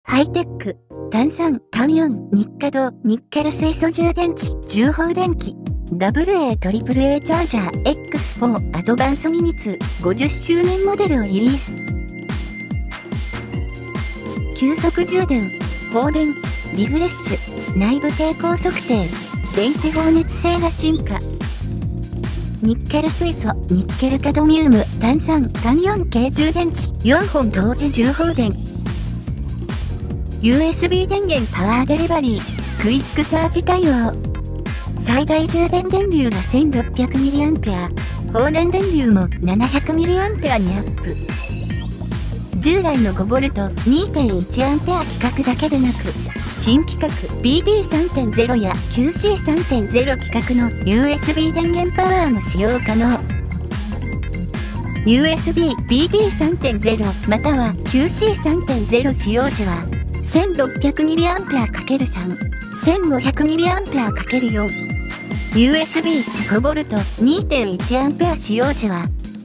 ハイテック、単酸、単イオン、ニッカド、ニッケル水素充電池、重放電機、AA、AAA チャージャー、X4 アドバンスミニ2 50周年モデルをリリース。急速充電、放電、リフレッシュ、内部抵抗測定、電池放熱性が進化。ニッケル水素、ニッケルカドミウム、単酸、単イオン系充電池、4本同時重放電。USB 電源パワーデリバリー、クイックチャージ対応。最大充電電流が 1600mAh、放電電流も 700mAh にアップ。従来の 5V2.1A 規格だけでなく、新規格 BT3.0 や QC3.0 規格の USB 電源パワーも使用可能。USB BT3.0 または QC3.0 使用時は 1600mAh×3、1500mAh×4、USB 5V2.1A 使用時は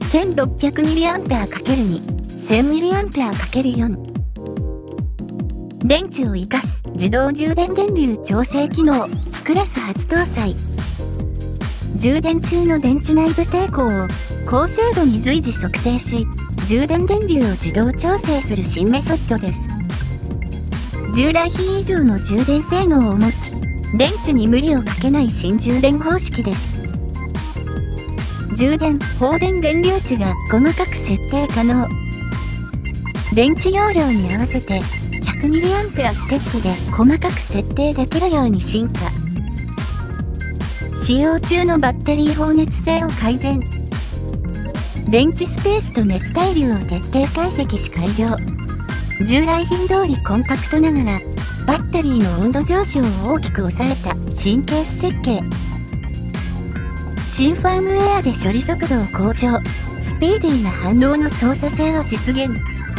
1600mAh×2、1000mAh×4。電池を活かす自動充電電流調整機能、クラス初搭載。充電中の電池内部抵抗を高精度に随時測定し、充電電流を自動調整する新メソッドです。従来比以上の充電性能を持ち、電池に無理をかけない新充電方式です。充電・放電電流値が細かく設定可能。電池容量に合わせて 100mAh ステップで細かく設定できるように進化。使用中のバッテリー放熱性を改善。電池スペースと熱対流を徹底解析し改良。従来品通りコンパクトながら、バッテリーの温度上昇を大きく抑えた新ケース設計。新ファームウェアで処理速度を向上、スピーディーな反応の操作性を実現。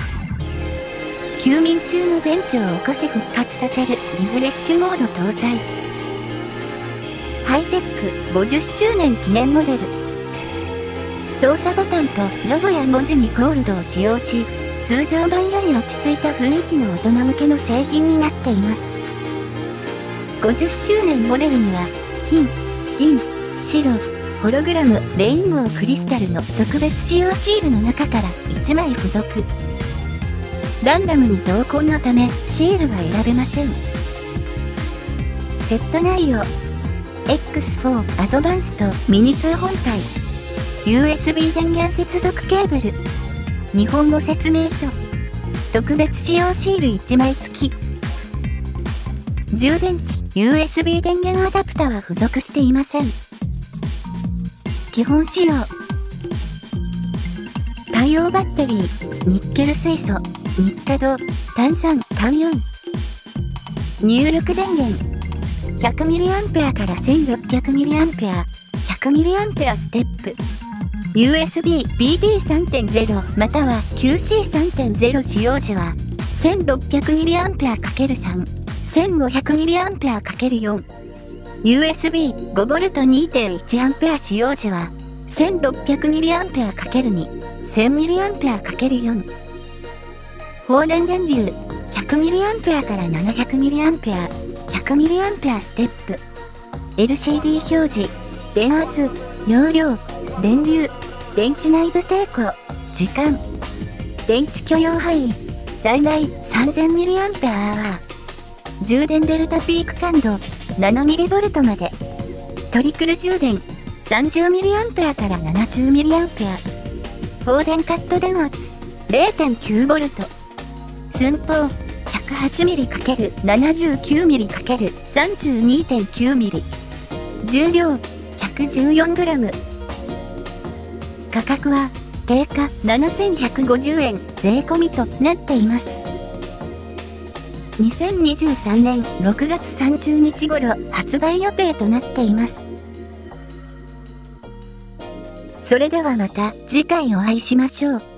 休眠中の電池を起こし復活させるリフレッシュモード搭載。ハイテック50周年記念モデル。操作ボタンとロゴや文字にゴールドを使用し、通常版より落ち着いた雰囲気の大人向けの製品になっています。50周年モデルには、金、銀、白、ホログラム、レインボークリスタルの特別仕様シールの中から1枚付属。ランダムに同梱のためシールは選べません。セット内容。X4 アドバンスとミニ2本体。USB 電源接続ケーブル。日本語説明書。特別仕様シール1枚付き。充電池 USB 電源アダプタは付属していません。基本仕様。対応バッテリー、ニッケル水素、ニッカド、単酸、単イオン。入力電源。100mAh から 1600mAh、100mAh ステップ。USB BT3.0 または QC3.0 使用時は 1600mAh×3、1500mAh×4。USB 5V2.1A 使用時は 1600mAh×2、1000mAh×4。放電電流 100mAh から 700mAh、100mAh ステップ。LCD 表示、電圧、容量、電流、電池内部抵抗、時間。電池許容範囲、最大 3000mAh。充電デルタピーク感度、7mV まで。トリクル充電、30mAh から 70mAh。放電カット電圧、0.9V。寸法、108mm×79mm×32.9mm。重量、114g。価格は定価7150円税込みとなっています。2023年6月30日頃発売予定となっています。それではまた次回お会いしましょう。